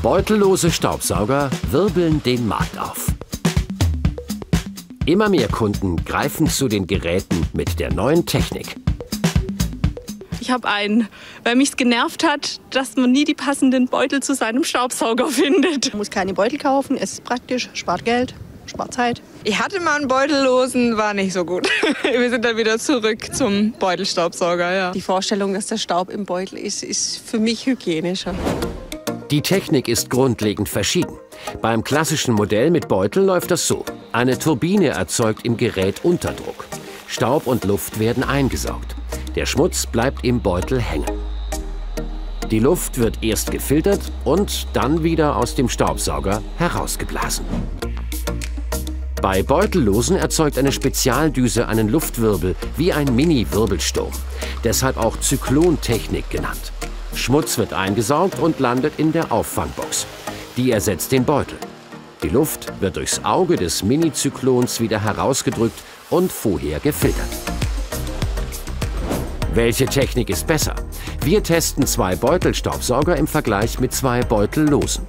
Beutellose Staubsauger wirbeln den Markt auf. Immer mehr Kunden greifen zu den Geräten mit der neuen Technik. Ich habe einen, weil mich es genervt hat, dass man nie die passenden Beutel zu seinem Staubsauger findet. Man muss keine Beutel kaufen, es ist praktisch, spart Geld, spart Zeit. Ich hatte mal einen beutellosen, war nicht so gut. Wir sind dann wieder zurück zum Beutelstaubsauger. Ja. Die Vorstellung, dass der Staub im Beutel ist für mich hygienischer. Die Technik ist grundlegend verschieden. Beim klassischen Modell mit Beutel läuft das so. Eine Turbine erzeugt im Gerät Unterdruck. Staub und Luft werden eingesaugt. Der Schmutz bleibt im Beutel hängen. Die Luft wird erst gefiltert und dann wieder aus dem Staubsauger herausgeblasen. Bei Beutellosen erzeugt eine Spezialdüse einen Luftwirbel wie ein Mini-Wirbelsturm. Deshalb auch Zyklontechnik genannt. Schmutz wird eingesaugt und landet in der Auffangbox. Die ersetzt den Beutel. Die Luft wird durchs Auge des Mini-Zyklons wieder herausgedrückt und vorher gefiltert. Welche Technik ist besser? Wir testen 2 Beutelstaubsauger im Vergleich mit 2 Beutellosen.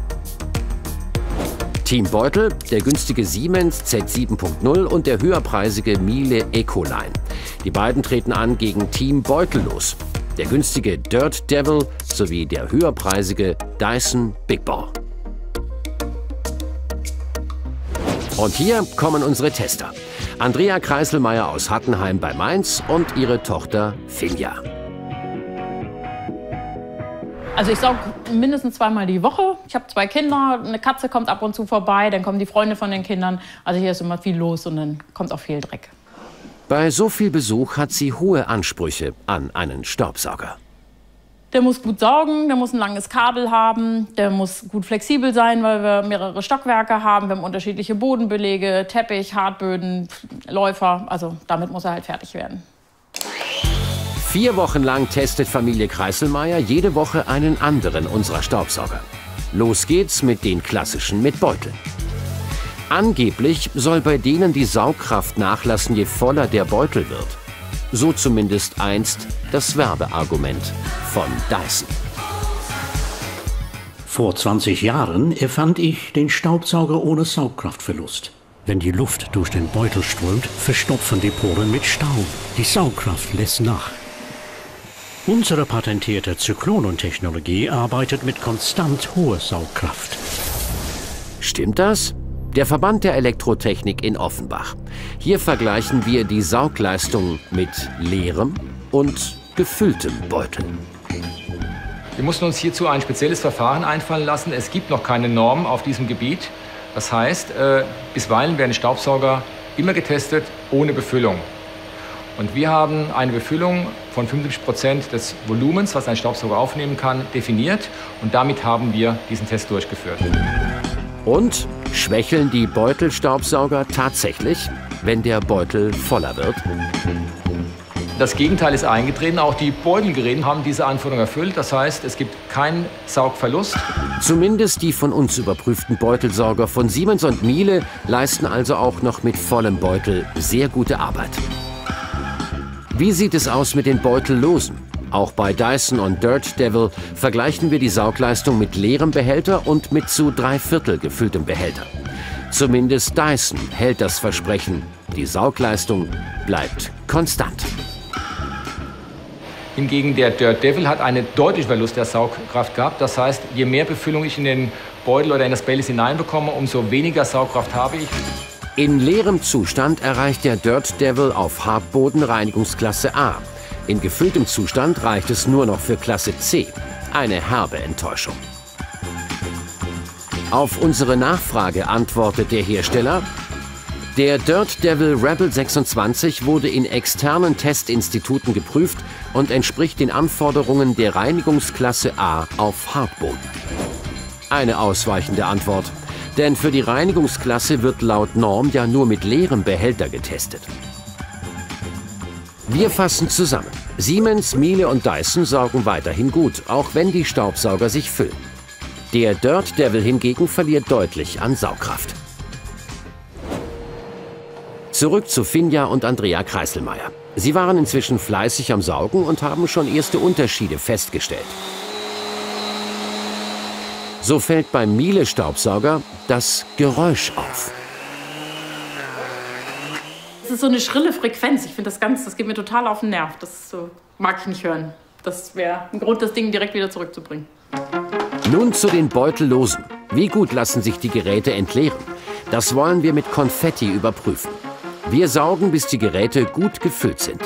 Team Beutel, der günstige Siemens Z7.0 und der höherpreisige Miele Ecoline. Die beiden treten an gegen Team Beutellos, der günstige Dirt Devil sowie der höherpreisige Dyson Big Ball. Und hier kommen unsere Tester. Andrea Kreiselmeier aus Hattenheim bei Mainz und ihre Tochter Finja. Also ich sauge mindestens 2-mal die Woche. Ich habe 2 Kinder, eine Katze kommt ab und zu vorbei, dann kommen die Freunde von den Kindern. Also hier ist immer viel los und dann kommt auch viel Dreck. Bei so viel Besuch hat sie hohe Ansprüche an einen Staubsauger. Der muss gut saugen, der muss ein langes Kabel haben, der muss gut flexibel sein, weil wir mehrere Stockwerke haben. Wir haben unterschiedliche Bodenbelege, Teppich, Hartböden, Läufer. Also damit muss er halt fertig werden. 4 Wochen lang testet Familie Kreiselmeier jede Woche einen anderen unserer Staubsauger. Los geht's mit den klassischen mit Beutel. Angeblich soll bei denen die Saugkraft nachlassen, je voller der Beutel wird. So zumindest einst das Werbeargument von Dyson. Vor 20 Jahren erfand ich den Staubsauger ohne Saugkraftverlust. Wenn die Luft durch den Beutel strömt, verstopfen die Poren mit Staub. Die Saugkraft lässt nach. Unsere patentierte Zyklonentechnologie arbeitet mit konstant hoher Saugkraft. Stimmt das? Der Verband der Elektrotechnik in Offenbach. Hier vergleichen wir die Saugleistung mit leerem und gefülltem Beutel. Wir mussten uns hierzu ein spezielles Verfahren einfallen lassen. Es gibt noch keine Norm auf diesem Gebiet. Das heißt, bisweilen werden Staubsauger immer getestet ohne Befüllung. Und wir haben eine Befüllung von 75% des Volumens, was ein Staubsauger aufnehmen kann, definiert. Und damit haben wir diesen Test durchgeführt. Und schwächeln die Beutelstaubsauger tatsächlich, wenn der Beutel voller wird? Das Gegenteil ist eingetreten. Auch die Beutelgeräte haben diese Anforderung erfüllt. Das heißt, es gibt keinen Saugverlust. Zumindest die von uns überprüften Beutelsauger von Siemens und Miele leisten also auch noch mit vollem Beutel sehr gute Arbeit. Wie sieht es aus mit den Beutellosen? Auch bei Dyson und Dirt Devil vergleichen wir die Saugleistung mit leerem Behälter und mit zu 3/4 gefülltem Behälter. Zumindest Dyson hält das Versprechen. Die Saugleistung bleibt konstant. Hingegen der Dirt Devil hat einen deutlichen Verlust der Saugkraft gehabt. Das heißt, je mehr Befüllung ich in den Beutel oder in das Behältnis hineinbekomme, umso weniger Saugkraft habe ich. In leerem Zustand erreicht der Dirt Devil auf Hartboden Reinigungsklasse A. In gefülltem Zustand reicht es nur noch für Klasse C. Eine herbe Enttäuschung. Auf unsere Nachfrage antwortet der Hersteller: Der Dirt Devil Rebel 26 wurde in externen Testinstituten geprüft und entspricht den Anforderungen der Reinigungsklasse A auf Hartboden. Eine ausweichende Antwort, denn für die Reinigungsklasse wird laut Norm ja nur mit leerem Behälter getestet. Wir fassen zusammen. Siemens, Miele und Dyson saugen weiterhin gut, auch wenn die Staubsauger sich füllen. Der Dirt Devil hingegen verliert deutlich an Saugkraft. Zurück zu Finja und Andrea Kreiselmeier. Sie waren inzwischen fleißig am Saugen und haben schon erste Unterschiede festgestellt. So fällt beim Miele-Staubsauger das Geräusch auf. Das ist so eine schrille Frequenz. Ich finde das geht mir total auf den Nerv. Das mag ich nicht hören. Das wäre ein Grund, das Ding direkt wieder zurückzubringen. Nun zu den Beutellosen. Wie gut lassen sich die Geräte entleeren? Das wollen wir mit Konfetti überprüfen. Wir saugen, bis die Geräte gut gefüllt sind.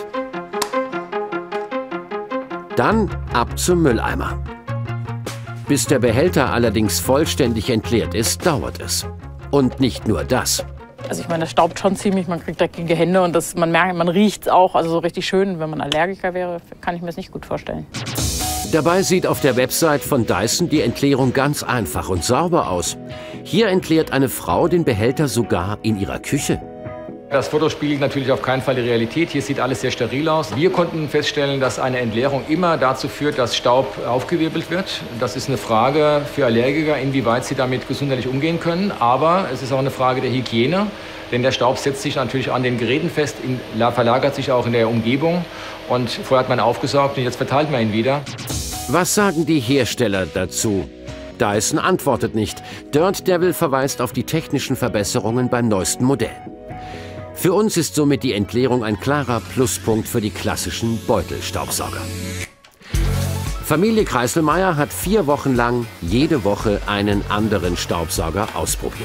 Dann ab zum Mülleimer. Bis der Behälter allerdings vollständig entleert ist, dauert es. Und nicht nur das. Also ich meine, das staubt schon ziemlich, man kriegt dreckige Hände und man merkt, man riecht es auch. Also so richtig schön, wenn man Allergiker wäre, kann ich mir das nicht gut vorstellen. Dabei sieht auf der Website von Dyson die Entleerung ganz einfach und sauber aus. Hier entleert eine Frau den Behälter sogar in ihrer Küche. Das Foto spiegelt natürlich auf keinen Fall die Realität. Hier sieht alles sehr steril aus. Wir konnten feststellen, dass eine Entleerung immer dazu führt, dass Staub aufgewirbelt wird. Das ist eine Frage für Allergiker, inwieweit sie damit gesundheitlich umgehen können. Aber es ist auch eine Frage der Hygiene, denn der Staub setzt sich natürlich an den Geräten fest, verlagert sich auch in der Umgebung. Und vorher hat man aufgesaugt und jetzt verteilt man ihn wieder. Was sagen die Hersteller dazu? Dyson antwortet nicht. Dirt Devil verweist auf die technischen Verbesserungen beim neuesten Modell. Für uns ist somit die Entleerung ein klarer Pluspunkt für die klassischen Beutelstaubsauger. Familie Kreiselmeier hat 4 Wochen lang jede Woche einen anderen Staubsauger ausprobiert.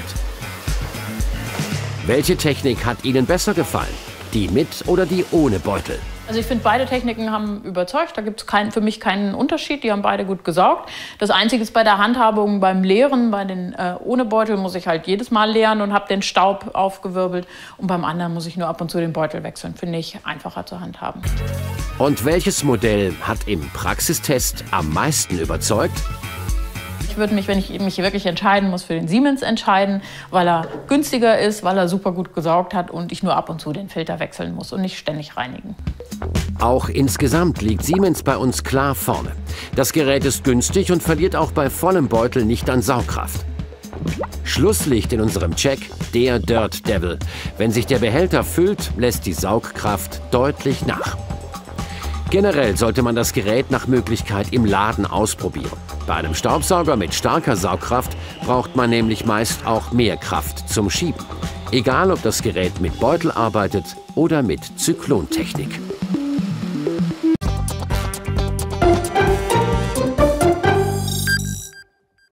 Welche Technik hat Ihnen besser gefallen? Die mit oder die ohne Beutel? Also ich finde, beide Techniken haben überzeugt. Da gibt es für mich keinen Unterschied. Die haben beide gut gesaugt. Das Einzige ist bei der Handhabung beim Leeren. Bei den ohne Beutel muss ich halt jedes Mal leeren und habe den Staub aufgewirbelt. Und beim anderen muss ich nur ab und zu den Beutel wechseln. Finde ich einfacher zu handhaben. Und welches Modell hat im Praxistest am meisten überzeugt? Ich würde mich, wenn ich mich wirklich entscheiden muss, für den Siemens entscheiden, weil er günstiger ist, weil er super gut gesaugt hat und ich nur ab und zu den Filter wechseln muss und nicht ständig reinigen. Auch insgesamt liegt Siemens bei uns klar vorne. Das Gerät ist günstig und verliert auch bei vollem Beutel nicht an Saugkraft. Schlusslicht in unserem Check, der Dirt Devil. Wenn sich der Behälter füllt, lässt die Saugkraft deutlich nach. Generell sollte man das Gerät nach Möglichkeit im Laden ausprobieren. Bei einem Staubsauger mit starker Saugkraft braucht man nämlich meist auch mehr Kraft zum Schieben. Egal, ob das Gerät mit Beutel arbeitet oder mit Zyklontechnik.